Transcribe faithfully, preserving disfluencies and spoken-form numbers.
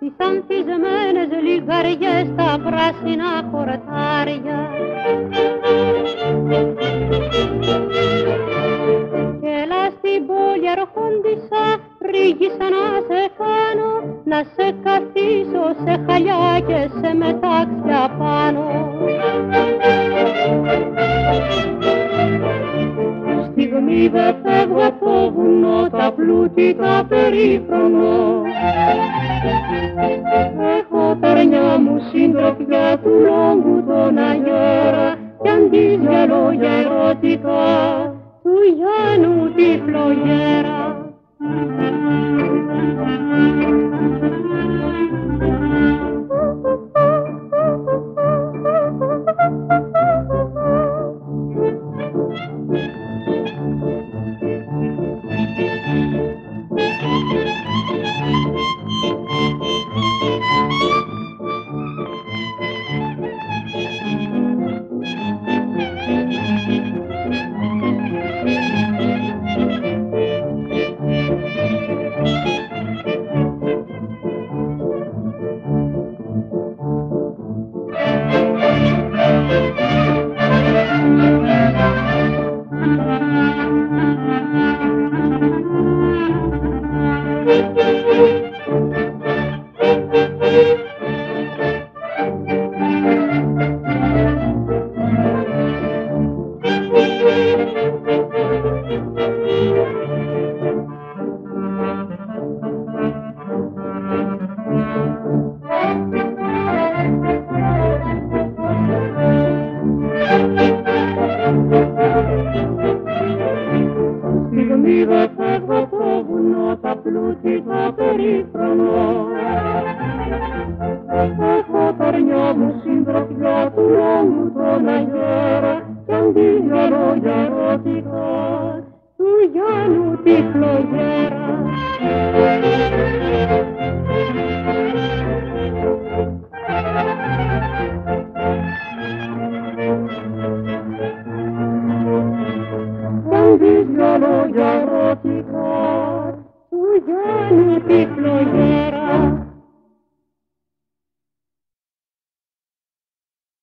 τις ανθισμένες λιγαριές στα πράσινα χορτάρια. Κι έλα στην πόλη αρχόντισσα, ρίγησα να σε κάνω, να σε καθίσω σε χαλιά και σε μετάξια πάνω. Στιγμή δε φεύγω από το βουνό, τα πλούτη τα περίφρονο. Έχω τα αρνιά μου συντροφιά του λόγου τον αγέρα, κι αντί για λόγια ερωτικά, του Γιάννου τη φλογέρα. Στιγμή δε φεύγω από το βουνό, τα πλούτη τα περίφρονο. Έχω τα αρνιά μου συντροφιά του λόγου τον αγέρα, κι αντί για λόγια ερωτικά, του Γιάννου τη φλογέρα. Κι αντί για λόγια ερωτικά, του Γιάννου τη φλογέρα.